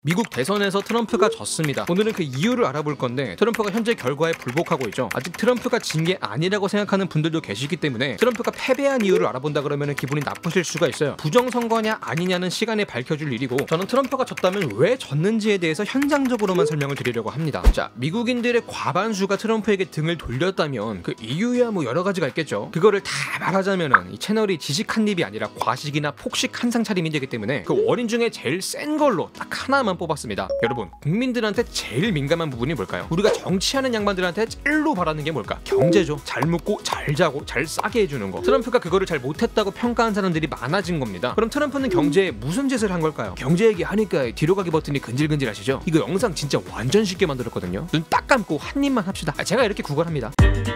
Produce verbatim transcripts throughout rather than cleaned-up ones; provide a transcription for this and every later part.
미국 대선에서 트럼프가 졌습니다. 오늘은 그 이유를 알아볼 건데 트럼프가 현재 결과에 불복하고 있죠. 아직 트럼프가 진 게 아니라고 생각하는 분들도 계시기 때문에 트럼프가 패배한 이유를 알아본다 그러면 기분이 나쁘실 수가 있어요. 부정선거냐 아니냐는 시간에 밝혀줄 일이고, 저는 트럼프가 졌다면 왜 졌는지에 대해서 현장적으로만 설명을 드리려고 합니다. 자, 미국인들의 과반수가 트럼프에게 등을 돌렸다면 그 이유야 뭐 여러 가지가 있겠죠. 그거를 다 말하자면은 이 채널이 지식 한 입이 아니라 과식이나 폭식 한상 차림이 되기 때문에 그 원인 중에 제일 센 걸로 딱 하나만 뽑았습니다. 여러분, 국민들한테 제일 민감한 부분이 뭘까요? 우리가 정치하는 양반들한테 찔로 바라는 게 뭘까? 경제죠. 잘 먹고 잘 자고 잘 싸게 해주는 거. 트럼프가 그거를 잘 못했다고 평가한 사람들이 많아진 겁니다. 그럼 트럼프는 경제에 무슨 짓을 한 걸까요? 경제 얘기 하니까 뒤로 가기 버튼이 근질근질 하시죠? 이거 영상 진짜 완전 쉽게 만들었거든요. 눈 딱 감고 한 입만 합시다. 아, 제가 이렇게 구걸합니다.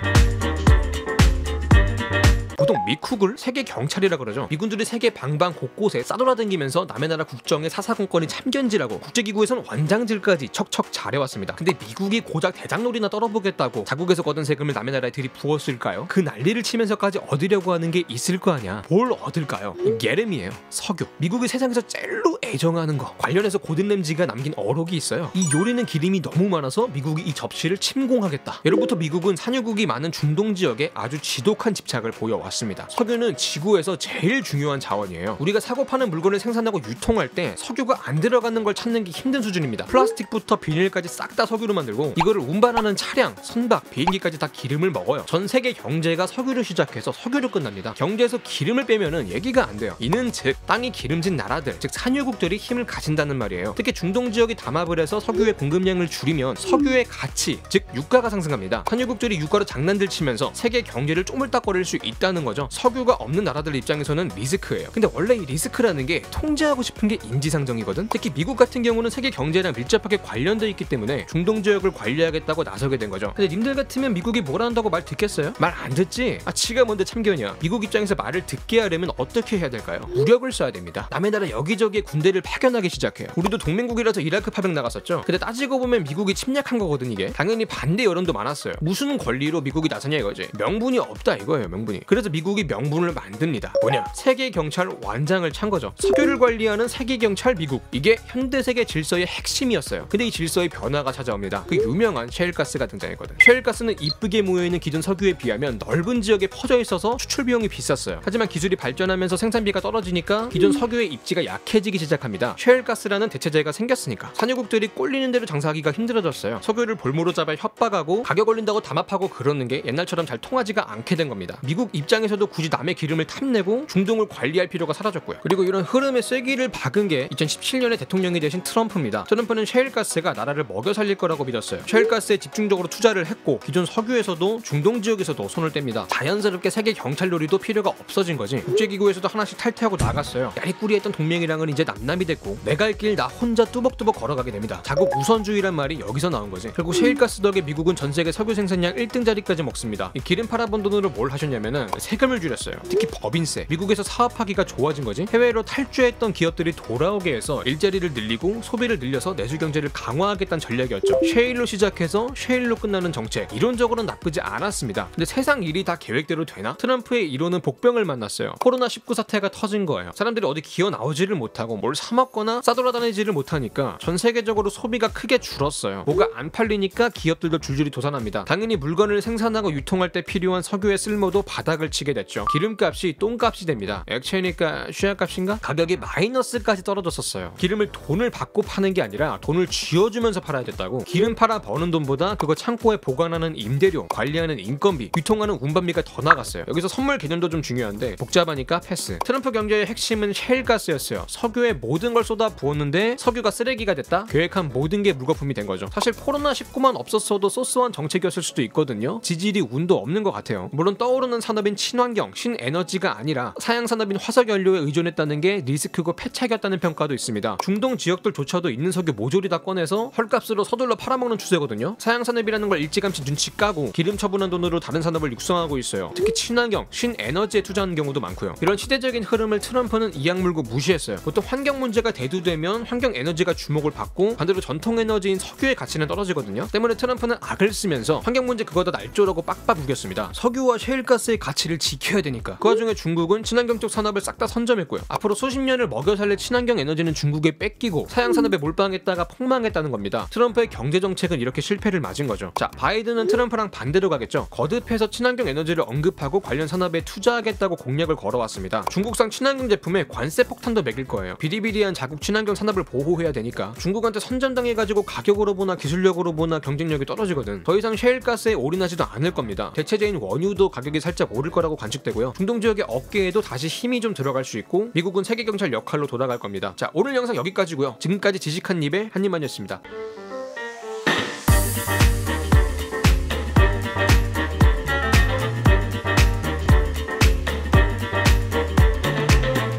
보통 미쿡을 세계 경찰이라 그러죠. 미군들이 세계 방방 곳곳에 싸돌아다니면서 남의 나라 국정에 사사건건이 참견지라고 국제기구에서는 완장질까지 척척 잘해왔습니다. 근데 미국이 고작 대장놀이나 떨어보겠다고 자국에서 거둔 세금을 남의 나라에 들이부었을까요? 그 난리를 치면서까지 얻으려고 하는 게 있을 거 아니야. 뭘 얻을까요? 예름이에요. 석유. 미국이 세상에서 제일로 애정하는 거. 관련해서 고든램지가 남긴 어록이 있어요. 이 요리는 기름이 너무 많아서 미국이 이 접시를 침공하겠다. 예로부터 미국은 산유국이 많은 중동 지역에 아주 지독한 집착을 보여왔습니다. 석유는 지구에서 제일 중요한 자원이에요. 우리가 사고 파는 물건을 생산하고 유통할 때 석유가 안 들어가는 걸 찾는 게 힘든 수준입니다. 플라스틱부터 비닐까지 싹 다 석유로 만들고, 이거를 운반하는 차량, 선박, 비행기까지 다 기름을 먹어요. 전 세계 경제가 석유를 시작해서 석유로 끝납니다. 경제에서 기름을 빼면은 얘기가 안 돼요. 이는 즉 땅이 기름진 나라들, 즉 산유국들이 힘을 가진다는 말이에요. 특히 중동 지역이 담합을 해서 석유의 공급량을 줄이면 석유의 가치, 즉 유가가 상승합니다. 산유국들이 유가로 장난들 치면서 세계 경제를 쪼물딱거릴 수 있다는 거죠. 석유가 없는 나라들 입장에서는 리스크예요. 근데 원래 이 리스크라는 게 통제하고 싶은 게 인지상정이거든. 특히 미국 같은 경우는 세계 경제랑 밀접하게 관련돼 있기 때문에 중동 지역을 관리하겠다고 나서게 된 거죠. 근데 님들 같으면 미국이 뭘 한다고 말 듣겠어요? 말 안 듣지? 아, 지가 뭔데 참견이야. 미국 입장에서 말을 듣게 하려면 어떻게 해야 될까요? 무력을 써야 됩니다. 남의 나라 여기저기에 군대를 파견하기 시작해요. 우리도 동맹국이라서 이라크 파병 나갔었죠. 근데 따지고 보면 미국이 침략한 거거든. 이게 당연히 반대 여론도 많았어요. 무슨 권리로 미국이 나서냐 이거지. 명분이 없다 이거예요. 명분이. 그래서 미국이 명분을 만듭니다. 뭐냐? 세계 경찰 완장을 찬 거죠. 석유를 관리하는 세계 경찰 미국. 이게 현대 세계 질서의 핵심이었어요. 근데 이 질서의 변화가 찾아옵니다. 그 유명한 셰일가스가 등장했거든. 셰일가스는 이쁘게 모여있는 기존 석유에 비하면 넓은 지역에 퍼져 있어서 수출 비용이 비쌌어요. 하지만 기술이 발전하면서 생산비가 떨어지니까 기존 석유의 입지가 약해지기 시작합니다. 셰일가스라는 대체제가 생겼으니까 산유국들이 꼴리는 대로 장사하기가 힘들어졌어요. 석유를 볼모로 잡아 협박하고 가격 올린다고 담합하고 그러는 게 옛날처럼 잘 통하지가 않게 된 겁니다. 미국 입장에서도 굳이 남의 기름을 탐내고 중동을 관리할 필요가 사라졌고요. 그리고 이런 흐름의 쐐기를 박은 게 이천십칠 년에 대통령이 되신 트럼프입니다. 트럼프는 셰일가스가 나라를 먹여 살릴 거라고 믿었어요. 셰일가스에 집중적으로 투자를 했고 기존 석유에서도 중동 지역에서도 손을 뗍니다. 자연스럽게 세계 경찰놀이도 필요가 없어진 거지. 국제기구에서도 하나씩 탈퇴하고 나갔어요. 야리꾸리했던 동맹이랑은 이제 남남이 됐고 내 갈 길 나 혼자 뚜벅뚜벅 걸어가게 됩니다. 자국 우선주의란 말이 여기서 나온 거지. 결국 셰일가스 덕에 미국은 전 세계 석유 생산량 일 등 자리까지 먹습니다. 이 기름 팔아본 돈으로 뭘 하셨냐면은 세금을 줄였어요. 특히 법인세. 미국에서 사업하기가 좋아진 거지. 해외로 탈주했던 기업들이 돌아오게 해서 일자리를 늘리고 소비를 늘려서 내수 경제를 강화하겠다는 전략이었죠. 셰일로 시작해서 셰일로 끝나는 정책. 이론적으로는 나쁘지 않았습니다. 근데 세상 일이 다 계획대로 되나? 트럼프의 이론은 복병을 만났어요. 코로나 십구 사태가 터진 거예요. 사람들이 어디 기어 나오지를 못하고 뭘 사 먹거나 싸돌아다니지를 못하니까 전 세계적으로 소비가 크게 줄었어요. 뭐가 안 팔리니까 기업들도 줄줄이 도산합니다. 당연히 물건을 생산하고 유통할 때 필요한 석유의 쓸모도 바닥을 치게 됐죠. 기름값이 똥값이 됩니다. 액체니까 슈약값인가? 가격이 마이너스까지 떨어졌었어요. 기름을 돈을 받고 파는 게 아니라 돈을 쥐어주면서 팔아야 됐다고. 기름 팔아 버는 돈보다 그거 창고에 보관하는 임대료, 관리하는 인건비, 유통하는 운반비가 더 나갔어요. 여기서 선물 개념도 좀 중요한데 복잡하니까 패스. 트럼프 경제의 핵심은 셰일가스였어요. 석유에 모든 걸 쏟아 부었는데 석유가 쓰레기가 됐다? 계획한 모든 게 물거품이 된 거죠. 사실 코로나 십구만 없었어도 소소한 정책이었을 수도 있거든요. 지질이 운도 없는 것 같아요. 물론 떠오르는 산업인 친환경, 신에너지가 아니라 사양산업인 화석연료에 의존했다는 게 리스크고 패착이었다는 평가도 있습니다. 중동 지역들조차도 있는 석유 모조리 다 꺼내서 헐값으로 서둘러 팔아먹는 추세거든요. 사양산업이라는 걸 일찌감치 눈치 까고 기름 처분한 돈으로 다른 산업을 육성하고 있어요. 특히 친환경, 신에너지에 투자하는 경우도 많고요. 이런 시대적인 흐름을 트럼프는 이악 물고 무시했어요. 보통 환경 문제가 대두되면 환경 에너지가 주목을 받고 반대로 전통 에너지인 석유의 가치는 떨어지거든요. 때문에 트럼프는 악을 쓰면서 환경 문제 그거다 날조라고 빡빡 우겼습니다. 석유와 셰일가스의 가치를 지켜야 되니까. 그 와중에 중국은 친환경 쪽 산업을 싹 다 선점했고요. 앞으로 수십 년을 먹여 살릴 친환경 에너지는 중국에 뺏기고 사양 산업에 몰빵했다가 폭망했다는 겁니다. 트럼프의 경제 정책은 이렇게 실패를 맞은 거죠. 자, 바이든은 트럼프랑 반대로 가겠죠. 거듭해서 친환경 에너지를 언급하고 관련 산업에 투자하겠다고 공약을 걸어왔습니다. 중국산 친환경 제품에 관세 폭탄도 매길 거예요. 비리비리한 자국 친환경 산업을 보호해야 되니까. 중국한테 선전당해가지고 가격으로 보나 기술력으로 보나 경쟁력이 떨어지거든. 더 이상 셰일가스에 올인하지도 않을 겁니다. 대체제인 원유도 가격이 살짝 오를 거라고 관측되고요. 중동 지역의 업계에도 다시 힘이 좀 들어갈 수 있고 미국은 세계 경찰 역할로 돌아갈 겁니다. 자, 오늘 영상 여기까지고요. 지금까지 지식한 입의 한입만이었습니다.